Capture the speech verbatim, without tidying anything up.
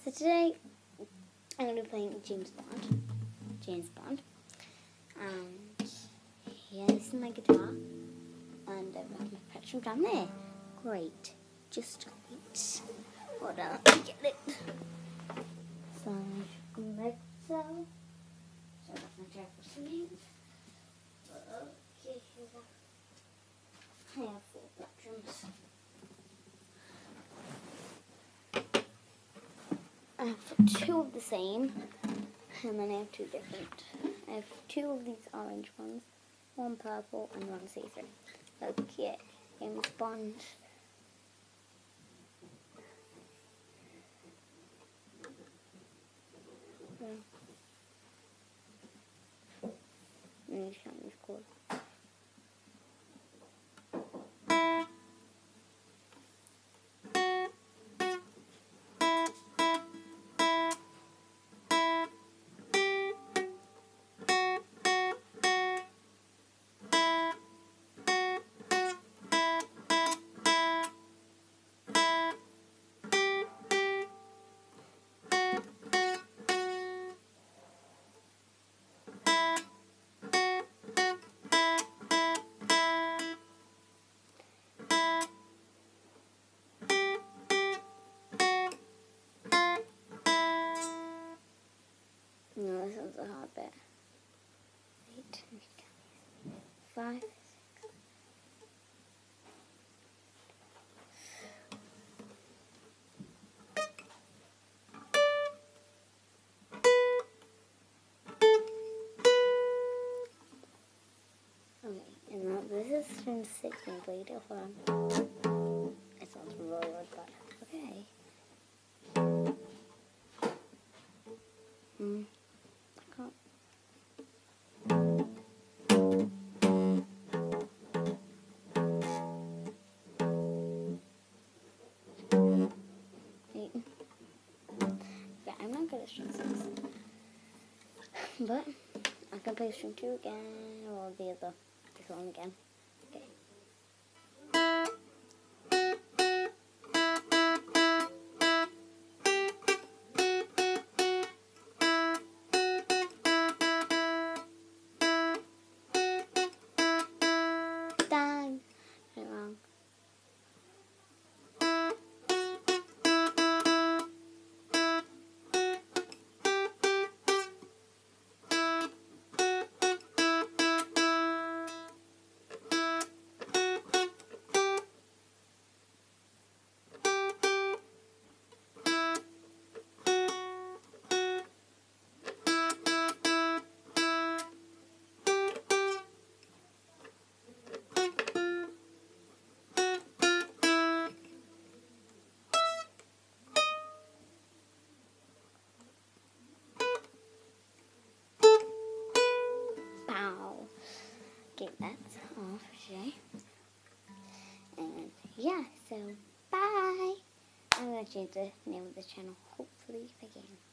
So today I'm going to be playing James Bond. James Bond. And yeah, this is my guitar. And I've got my patch from down there. Great. Just wait. Hold on, let me get it. So like so. So that's my track for singing. Okay, here we go. I have four bedrooms. I have two of the same, and then I have two different. I have two of these orange ones, one purple and one see-through. Okay, James Bond. Yeah. And these cameras cool. No, this one's a hard bit. Eight, five, six. Okay, and now this is from Sydney later on. It sounds really weird, but okay. Hmm. I can't. Wait. Yeah, I'm not good at string six. But I can play string two again, or the other, this one again. Okay. Dang. Went wrong. Okay, that's all for today. And yeah, so bye. I'm going to change the name of the channel, hopefully, again.